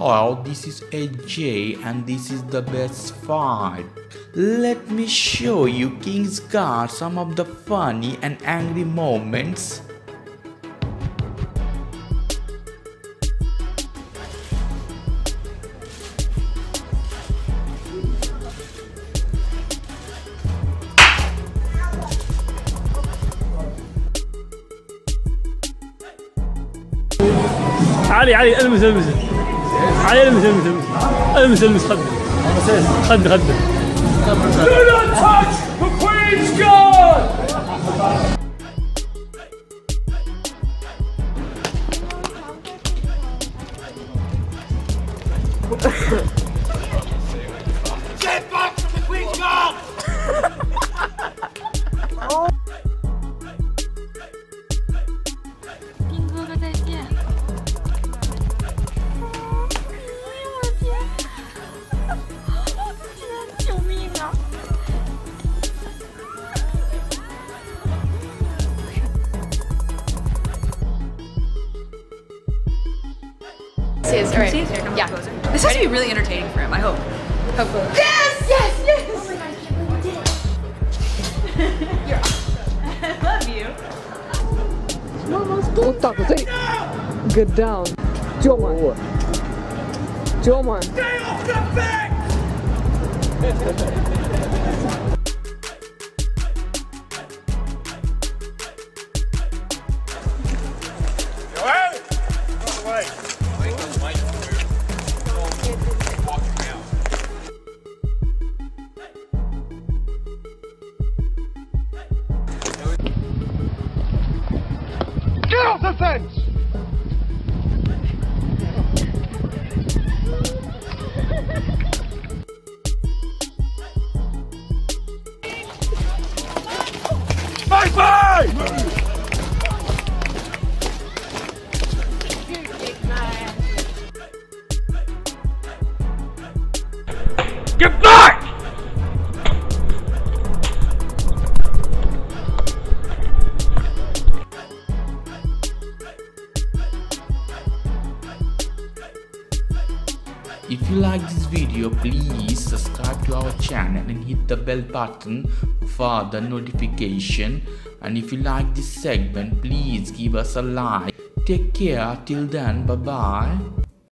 Hello, this is AJ and this is the best 5. Let me show you King's Guard some of the funny and angry moments. علي المس علي المس خد Do not touch the Queen's Guard! Get back from the Queen's Guard! Alright. Yeah. This has to be really entertaining for him, I hope. Hopefully. Yes! Yes! Yes! Oh my god, I can't believe you did it! You're awesome. I love you. Get down. Joman. Stay off the back! Get off the fence! Bye-bye! Get back! If you like this video, please subscribe to our channel and hit the bell button for further notification. And if you like this segment, please give us a like. Take care till then, bye bye.